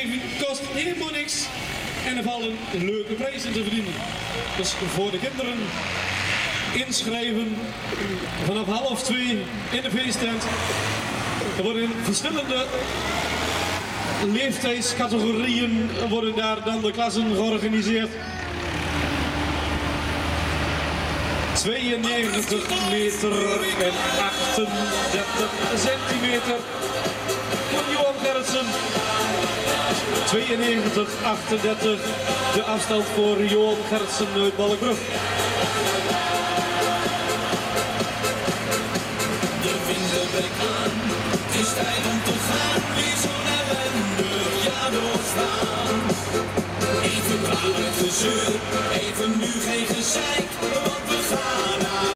inschrijven kost helemaal niks. En er vallen leuke prijzen te verdienen. Dus voor de kinderen inschrijven vanaf 1:30 in de feesttent. Er worden verschillende leeftijdscategorieën worden daar dan de klassen georganiseerd. 92 meter en 38 centimeter voor Johan Gerritsen. 92-38 de afstand voor Johan Gerritsen uit Balkbrug. De winter breekt aan, het is tijd om te gaan. Weer zo'n ellendig jaar doorstaan. Even klaar met gezeur, even nu geen gezeik.